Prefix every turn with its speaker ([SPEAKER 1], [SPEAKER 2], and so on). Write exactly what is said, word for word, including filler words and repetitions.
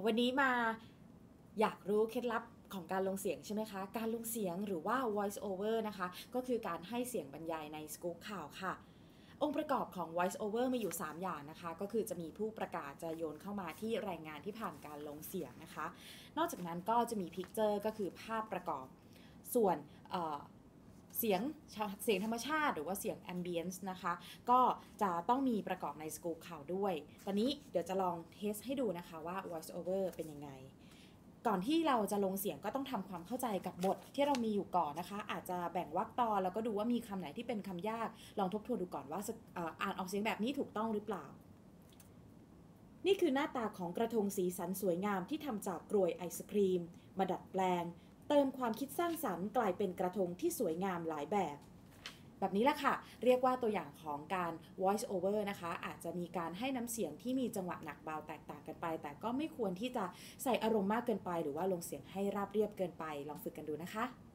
[SPEAKER 1] วันนี้มาอยากรู้เคล็ดลับของการลงเสียงใช่ไหมคะการลงเสียงหรือว่า voice over นะคะก็คือการให้เสียงบรรยายในสกู๊ปข่าวค่ะองค์ประกอบของ voice over มีอยู่สามอย่างนะคะก็คือจะมีผู้ประกาศจะโยนเข้ามาที่รายงานที่ผ่านการลงเสียงนะคะนอกจากนั้นก็จะมี picture ก็คือภาพประกอบส่วนเสียงเสียงธรรมชาติหรือว่าเสียง ambience นะคะก็จะต้องมีประกอบในสกู๊ปข่าวด้วยตอนนี้เดี๋ยวจะลองเทสให้ดูนะคะว่า voice over เป็นยังไงก่อนที่เราจะลงเสียงก็ต้องทำความเข้าใจกับบทที่เรามีอยู่ก่อนนะคะอาจจะแบ่งวรรคตอนแล้วก็ดูว่ามีคำไหนที่เป็นคำยากลองทบทวนดูก่อนว่าอ่านออกเสียงแบบนี้ถูกต้องหรือเปล่านี่คือหน้าตาของกระทงสีสันสวยงามที่ทำจากกรวยไอศครีมมาดัดแปลงเติมความคิดสร้างสรรค์กลายเป็นกระทงที่สวยงามหลายแบบแบบนี้แหละค่ะเรียกว่าตัวอย่างของการ voice over นะคะอาจจะมีการให้น้ำเสียงที่มีจังหวะหนักเบาแตกต่างกันไปแต่ก็ไม่ควรที่จะใส่อารมณ์มากเกินไปหรือว่าลงเสียงให้ราบเรียบเกินไปลองฝึกกันดูนะคะ